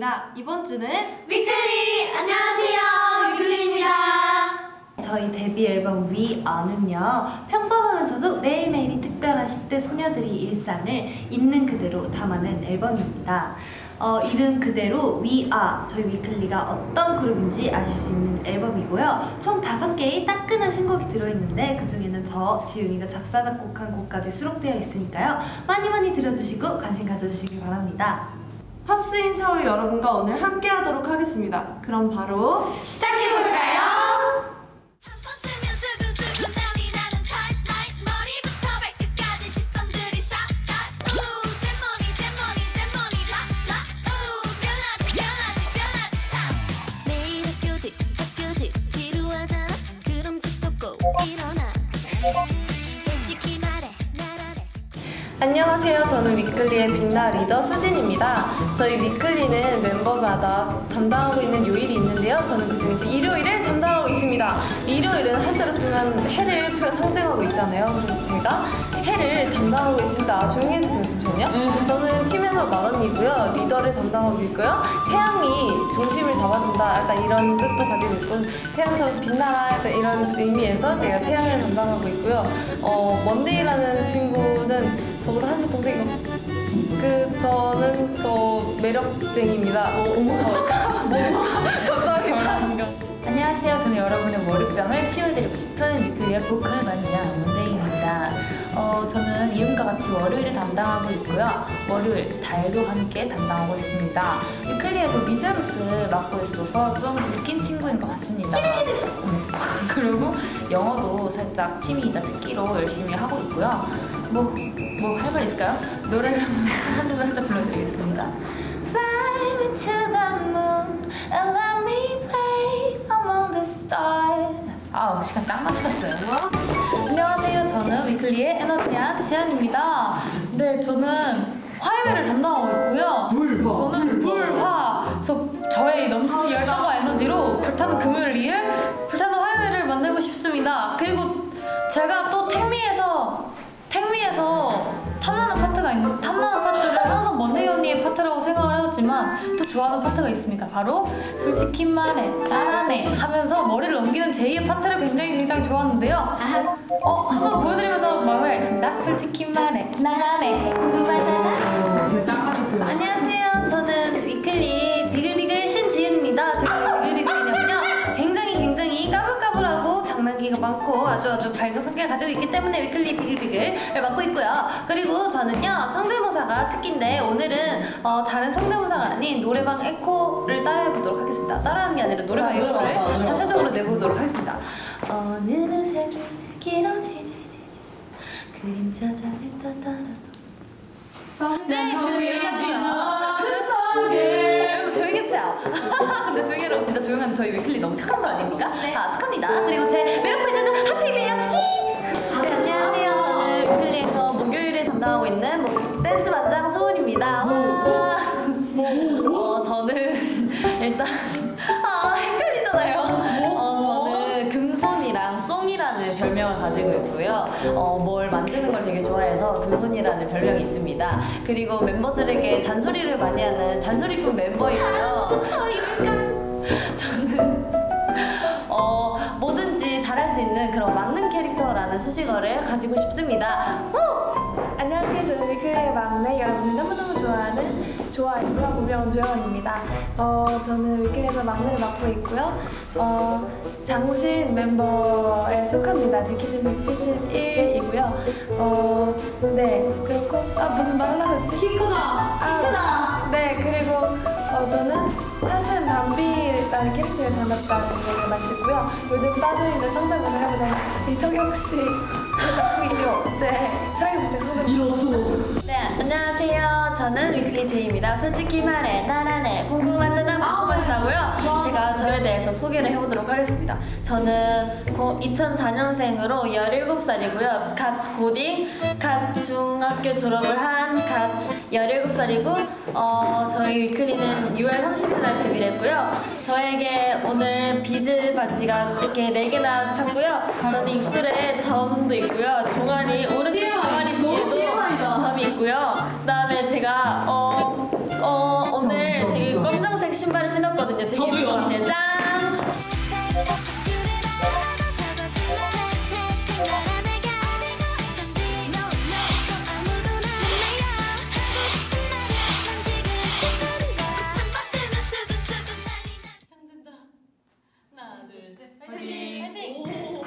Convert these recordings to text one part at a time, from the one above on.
시간입니다. 이번 주는 위클리! 안녕하세요, 위클리입니다. 저희 데뷔 앨범 We Are는요, 평범하면서도 매일매일이 특별한 10대 소녀들의 일상을 있는 그대로 담아낸 앨범입니다. 이른 그대로 We Are, 저희 위클리가 어떤 그룹인지 아실 수 있는 앨범이고요. 총 5개의 따끈한 신곡이 들어있는데 그 중에는 저 지윤이가 작사 작곡한 곡까지 수록되어 있으니까요. 많이 들어주시고 관심 가져주시길 바랍니다. 팝스인 서울 여러분과 오늘 함께 하도록 하겠습니다. 그럼 바로 시작해볼까요? 안녕하세요. 저는 위클리의 빛나 리더 수진입니다. 저희 위클리는 멤버마다 담당하고 있는 요일이 있는데요. 저는 그 중에서 일요일을 담당하고 있습니다. 일요일은 한자로 쓰면 해를 상징하고 있잖아요. 그래서 제가 해를 담당하고 있습니다. 조용히 해주세요. 잠시만요. 저는 팀에서 맏언니고요. 리더를 담당하고 있고요. 태양이 중심을 잡아준다. 약간 이런 뜻도 가지고 있고, 태양처럼 빛나라. 약간 이런 의미에서 제가 태양을 담당하고 있고요. 먼데이라는 친구는 저보다 한 살 동생이고, 저는 더 매력쟁이입니다. 감사합니다. 안녕하세요. 저는 여러분의 월요병을 치유해드리고 싶은 위클리의 보컬 만이라 먼데이입니다. 저는 이름과 같이 월요일을 담당하고 있고요. 월요일, 달도 함께 담당하고 있습니다. 위클리에서 미자루스를 맡고 있어서 좀 웃긴 친구인 것 같습니다. 그리고 영어도 살짝 취미이자 특기로 열심히 하고 있고요. 뭐 할 말 있을까요? 노래를 한 소절 살짝 불러드리겠습니다. Fly me to the moon and let me play among the stars. 아우, 시간 딱 맞췄어요. 안녕하세요. 저는 위클리의 에너지한 지안입니다. 네, 저는 화요일을 담당하고 있고요. 저는 불화. 저의 넘치는 열정과 에너지로 불타는 금요일을 위해 불타는 화요일을 만들고 싶습니다. 그리고 제가 또 택미에서 탐나는 파트를 항상 먼데이 언니의 파트라고 생각을 해왔지만 또 좋아하는 파트가 있습니다. 바로 솔직히 말해 나라네 하면서 머리를 넘기는 제이의 파트를 굉장히 좋아하는데요. 한번 보여드리면서 마무리하겠습니다. 솔직히 말해 나라네 궁금하잖아. 안녕하세요. 저는 위클리 비글비글 신지은입니다. 제가 왜 비글비글이냐면요, 굉장히 까불까불하고 장난기가 많고 아주 밝은 성격을 가지고 있기 때문에 위클리 비글비글을 맡고 있고요. 그리고 저는요, 성대모사가 특기인데 오늘은 다른 성대모사가 아닌 노래방 에코를 따라해보도록 하겠습니다. 따라하는 게 아니라 노래방 에코를 자체적으로 내보도록 하겠습니다. 어느새 슬슬 길어지지 그림자 자를 따라서 네, 그리고 여기까지요. 여러분 조용히 해주세요. 근데 조용히 하라고 진짜 조용한 저희 위클리 너무 착한 거 아닙니까? 네. 착합니다. 그리고 제 매력 포인트는 하트입이에요. 네, 안녕하세요. 저는 위클리에서 목요일을 담당하고 있는 댄스 반장 소은입니다. 저는 일단 헷갈리잖아요. 저는 금손이랑 송이라는 별명을 가지고 있고요. 뭘 만드는 걸 되게 좋아해서 금손이라는 별명이 있습니다. 그리고 멤버들에게 잔소리를 많이 하는 잔소리꾼 멤버이고요. 부터 입까지. 저는 뭐든지 잘할 수 있는 그런 막는 캐릭터라는 수식어를 가지고 싶습니다. 안녕하세요. 저는 위클리의 막내, 여러분이 너무너무 좋아하고요. 무명 조영원입니다. 저는 위클리에서 막내를 맡고 있고요. 장신 멤버에 속합니다. 제 키는 171이고요. 네, 그렇고 무슨 말 하려고 했지? 키 크다! 네, 그리고 저는 사슴 밤비라는 캐릭터를 닮았다는 얘기를 많이 듣고요. 요즘 빠져있는 성대모사를 해보자면 이정혁씨 자꾸 이요. 네, 사랑해보세요. 성대모사. 네, 안녕하세요. 저는 위클리 제이입니다. 솔직히 말해 나라네 궁금하잖아 궁금하시다고요? 제가 저에 대해서 소개를 해보도록 하겠습니다. 저는 2004년생으로 17살이고요. 갓 고딩, 갓 중학교 졸업을 한 갓 17살이고 저희 위클리는 6월 30일 날 데뷔를 했고요. 저에게 오늘 비즈 반지가 이렇게 4개나 찼고요. 저는 입술에 점도 있고요. 종아리, 오른쪽 종아리 뒤에도 점이 있고요. 그다음에 제가 오늘 되게 검정색 신었거든요. 되게 예쁜 것 같아요. 짠! 하나, 둘, 셋. 파이팅! 파이팅!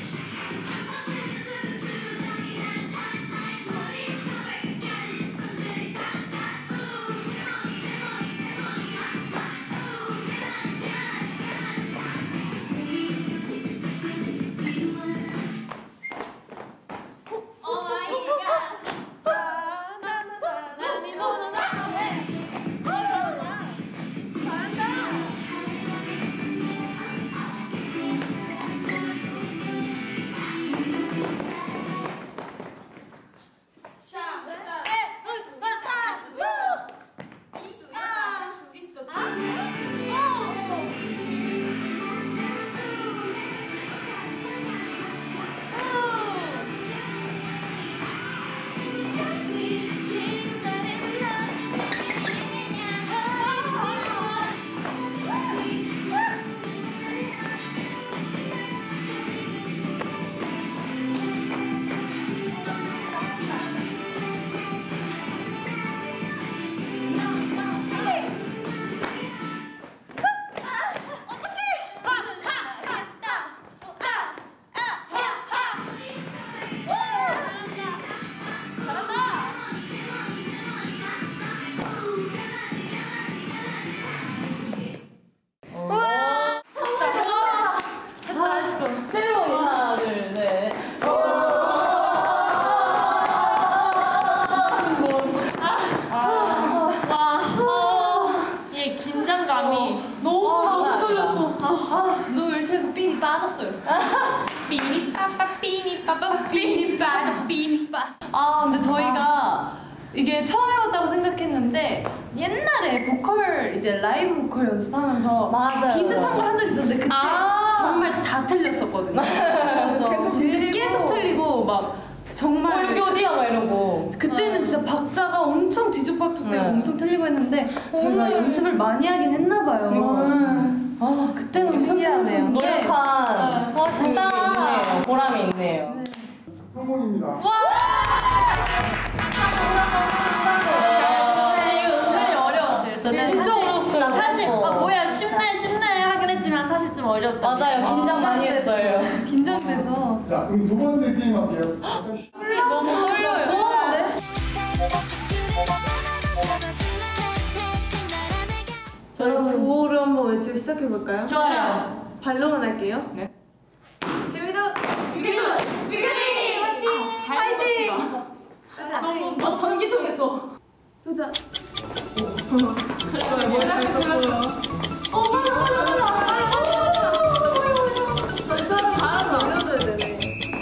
너무 열심히 해서 삔이 빠졌어요. 삐니 빠빠 삐니 빠빠 삐니 빠져 삐니 빠져. 근데 저희가 이게 처음 해봤다고 생각했는데 옛날에 보컬 이제 라이브 보컬 연습하면서 맞아요. 비슷한 걸 한 적이 있었는데 그때 정말 다 틀렸었거든요. 그래서 진짜 계속 틀리고 막 정말 여기 어디야? 막 이러고. 그때는 진짜 박자가 엄청 뒤죽박죽되고 엄청 틀리고 했는데 저희가 연습을 많이 하긴 했나 봐요. 그때는 엄청 틀렸었는데 노력한 멋있다. 있네요. 보람이 있네요. 성공입니다. 이거 은근히 어려웠어요. 저는 진짜 사실, 어려웠어요. 사실 뭐야 쉽네 하긴 했지만 사실 좀 어려웠다. 맞아요. 긴장 많이 했어요. 긴장돼서 자, 그럼 두 번째 게임 할게요. 너무 떨려요. 저희 구호를 한번 외치고 시작해볼까요? 좋아요. 발로만 할게요. 네. 개미도 위클리 화이팅! 파이팅! 너무 전기통했어. 소자. 저희 사람 잘한다. 올려줘야 되네.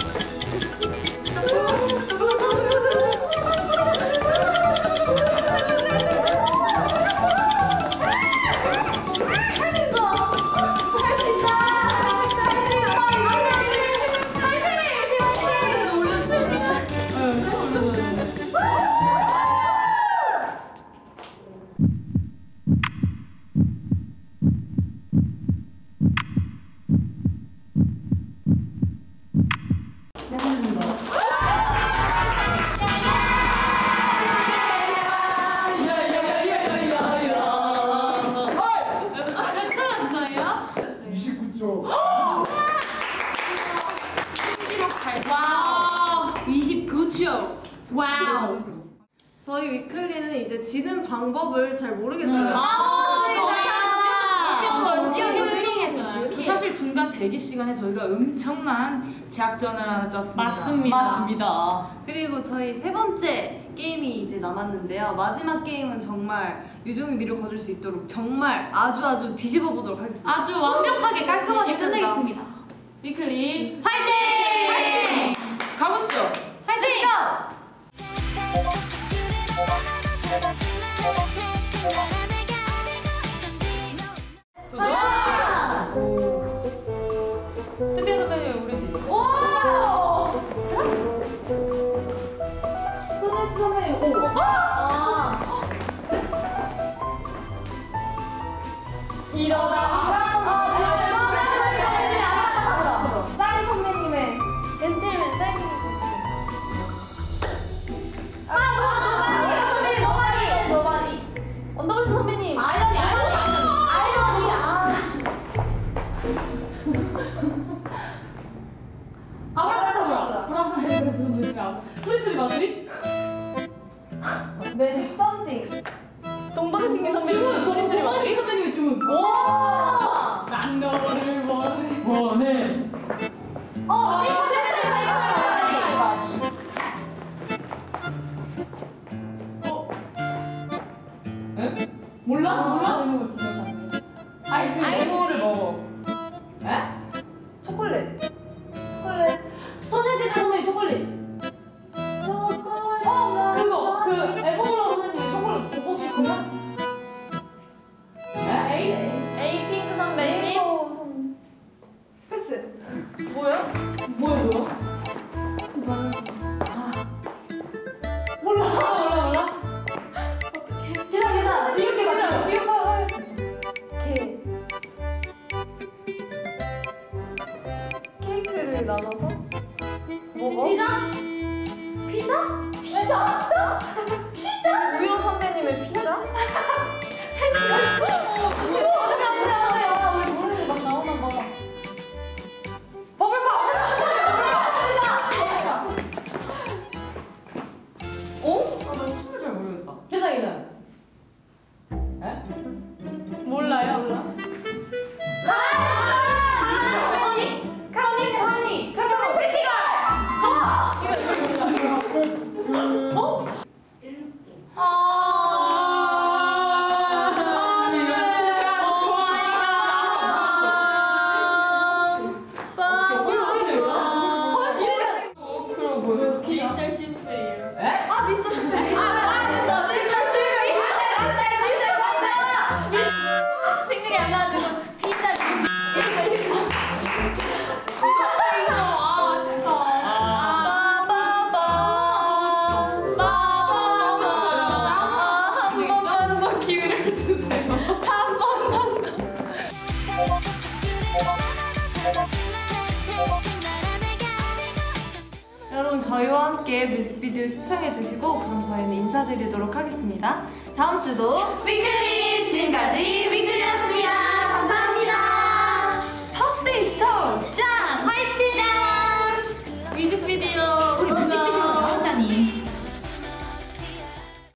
몇 초였어요? 29초. 와우 29초. 와우. 저희 위클리는 이제 지는 방법을 잘 모르겠어요. 사실 중간 대기 시간에 저희가 엄청난 제약전을 하나 짰습니다. 맞습니다. 그리고 저희 세 번째 게임이 이제 남았는데요. 마지막 게임은 정말 유종의 미를 거둘 수 있도록 정말 아주 뒤집어 보도록 하겠습니다. 아주 완벽하게 깔끔하게 끝내겠습니다. 위클리 화이팅! 가보시죠. 화이팅! 투표는 우리 팀. 아브라카다브라. 브라카다브라. 수리수리 마수리? 매직 썸띵. 동방신기 선배님. 주문. 수리수리 마수리 선배님의 주문. 오! 난 너를 원해. 몰라? 아이스를 먹어. 에? 초콜릿. 소녀시대 선배님 초콜릿. 그거 그 에버글로우 선배님 초콜릿 그거 혹시 몰라? 에이핑크 선배님. 패스. 뭐야? 몰라. 기다려. 지금 맞춰. 지금 할 수 있어. 케이크를 나눠서 먹어? 피자? 우효 선배님의 피자? 우리 모르는 막 나오나 봐. 버블팝! 나 춤을 잘 모르겠다. 계장이는? 몰라요. 카니! 프리티걸! 미스터 심플이에요. 생각이 안 나가지고 피자. 한 번만 더 기회를 주세요. 한 번만 더. 여러분 저희와 함께 뮤직비디오 시청해주시고 그럼 저희는 인사드리도록 하겠습니다. 다음 주도 위클리! 지금까지 위클리였습니다. 감사합니다. 팝스 소울 짱!